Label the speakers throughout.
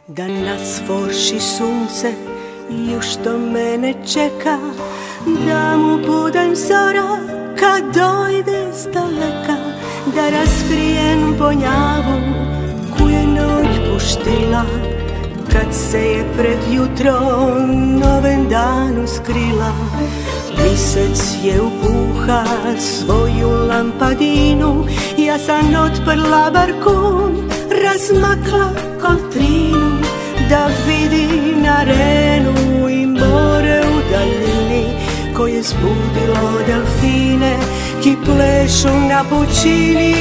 Speaker 1: Da nas forši sunce još što mene čeka, da mu budem zora kad dojde s daleka, da raskrijem ponjavu koju je noć puštila, kad se je pred jutrom novem danu skrila. Lisec je upuha svoju lampadinu, ja sam otprla barkun, razmakla koltrinu, da vidim arenu i more u daljini, koje zbudilo delfine ki plešu na pučini.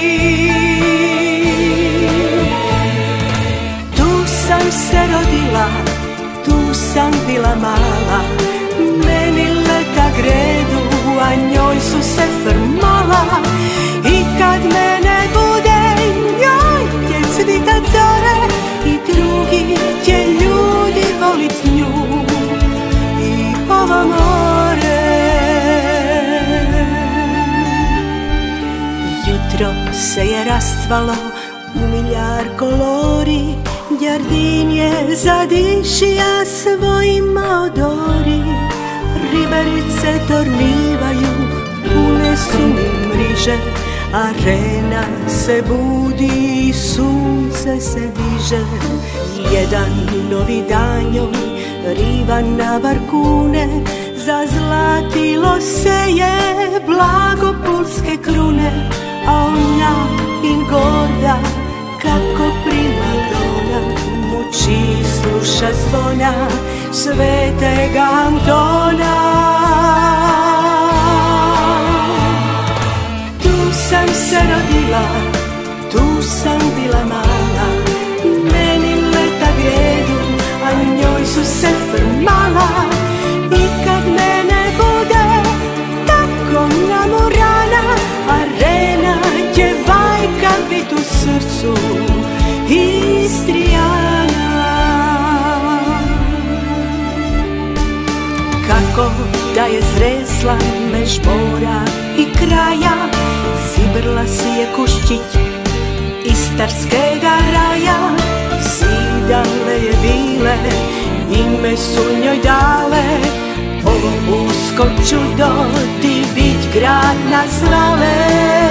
Speaker 1: Tu sam se rodila, tu sam bila mala, meni leta gredu, a njoj su se frmala. I kad mene bude, njoj će cvitat zore i drugi će ljudi volit nju i ovo more. Jutro se je rastvalo u miljar kolori, Jardin je zadišija svojima odori. Ribarice tornivaju, pune su mi mriže, arena se budi, sunce se diže. Jedan novi dan joj riva na barkune, zazlatilo se je blago pulske krune, a ona in gorda kako primadona muči sluša zvona svetega Antona. Tu sam se rodila, tu sam bila mala, meni leta gredu, a njoj su se frmala. I kad mene bude tako namorana, arena djevajka bit u srcu Istrijana. Kako da je zresla mež mora i kraja, zibrla si je kuščić istarskega raja. Zidale je vile, ime su njoj dale, ovo usko čudo divić grad nazvale.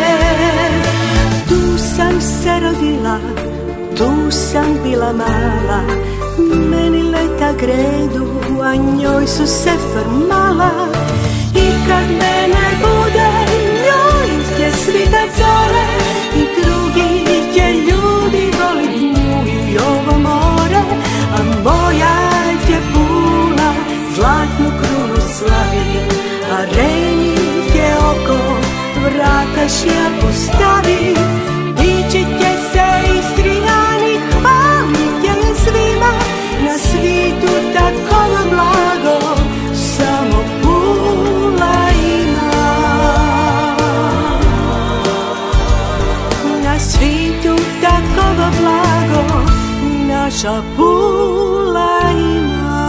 Speaker 1: Tu sam se rodila, tu sam bila mala, meni leta gredu, a njoj su se frmala. I kad mene bude, njoj će svitat zore i drugi će ljudi volit nju i ovo more. A moja će pula zlatnu krunu slavi, areni će oko vratašja postavi. Dići će se Istrijani, hvalit će je svima, na svitu tako blago samo Pula ima. Na svitu tako blago naša Pula ima.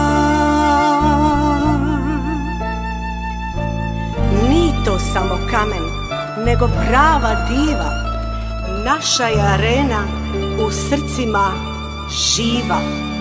Speaker 1: Nije to samo kamen, nego prava diva. Naša je arena u srcima živa.